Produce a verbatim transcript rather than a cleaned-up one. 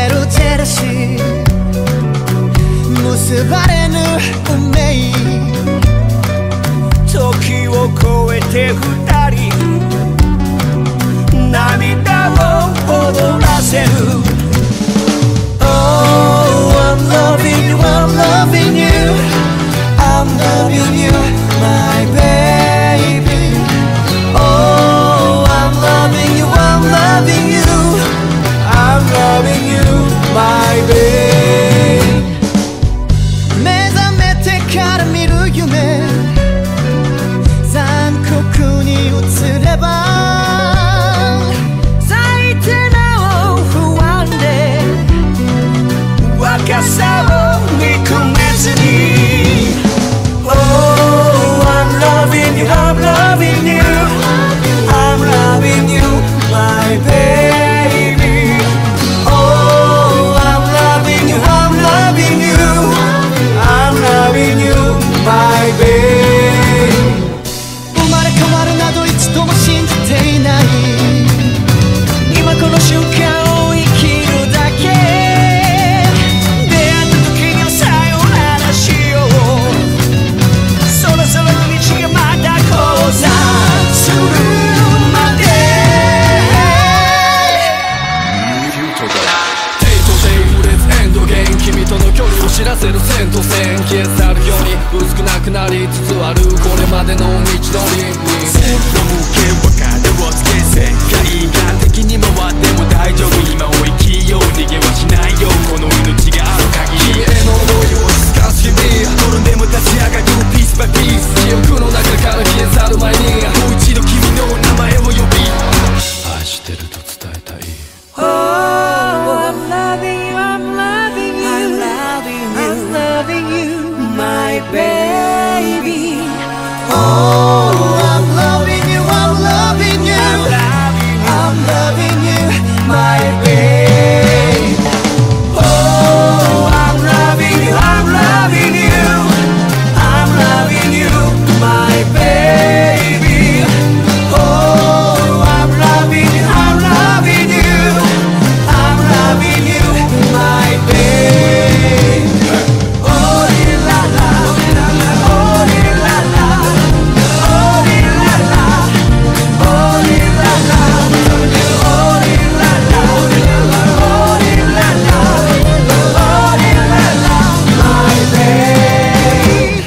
るジェラシー結ばれぬ運命時を超えて二人涙を踊らせる Oh, I'm loving you, I'm loving you I'm loving you, my baby Oh, I'm loving you, I'm loving you I'm loving you, my baby 目覚めてから見る夢残酷に映れば咲いてなお不安で若さを憎めずに Oh, I'm loving you, I'm loving you I'm loving you, my baby Oh, I'm loving you, I'm loving you I'm loving you, my baby 生まれ変わるなど一度も信じていない今この瞬間を生きるだけ出会った時にはさよならしようそろそろ道がまた交差するまで手と手触れずエンドゲーム君との距離を知らせる線と線消え去るように薄くなくなりつつあるこれまでの道のり線路向け別れをつけ世界が敵に回っても大丈夫今を生きよう逃げはしないよこの命がある限り家の思いを透かす日々転んでも立ち上がるピースバイピース記憶の中から消え去る前にもう一度君の名前を呼び愛してると伝えたい Oh, I'm loving you, I'm loving you I'm loving you, I'm loving you, my baby Oh, I'm loving you, I'm loving you I'm loving you, my baby Oh, I'm loving you, I'm loving you I'm loving you, my baby Oh, I'm loving you, I'm loving you I'm loving you, my baby Oh, la la Oh, la la Oh, la la Oh, la la Oh, la la Oh, la la Oh, la la My baby